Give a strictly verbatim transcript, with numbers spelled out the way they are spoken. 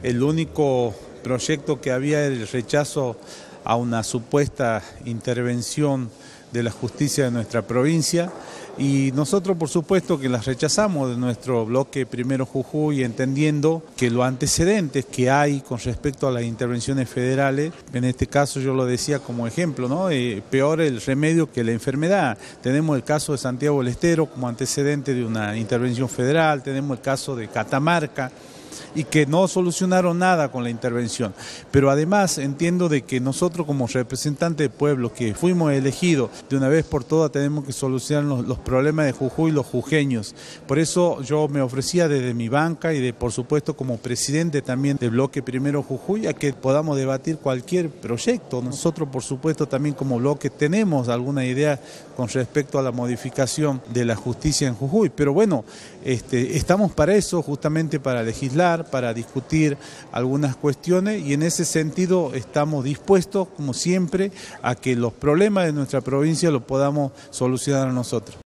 el único proyecto que había era el rechazo a una supuesta intervención de la justicia de nuestra provincia, y nosotros por supuesto que las rechazamos de nuestro bloque Primero Jujuy, entendiendo que los antecedentes que hay con respecto a las intervenciones federales, en este caso yo lo decía como ejemplo, ¿no? Eh, peor el remedio que la enfermedad. Tenemos el caso de Santiago del Estero como antecedente de una intervención federal, tenemos el caso de Catamarca, y que no solucionaron nada con la intervención. Pero además entiendo de que nosotros como representantes del pueblo que fuimos elegidos, de una vez por todas tenemos que solucionar los, los problemas de Jujuy y los jujeños. Por eso yo me ofrecía desde mi banca y de por supuesto como presidente también del bloque Primero Jujuy a que podamos debatir cualquier proyecto. Nosotros por supuesto también como bloque tenemos alguna idea con respecto a la modificación de la justicia en Jujuy, pero bueno, este, estamos para eso, justamente para legislar, para discutir algunas cuestiones, y en ese sentido estamos dispuestos, como siempre, a que los problemas de nuestra provincia los podamos solucionar nosotros.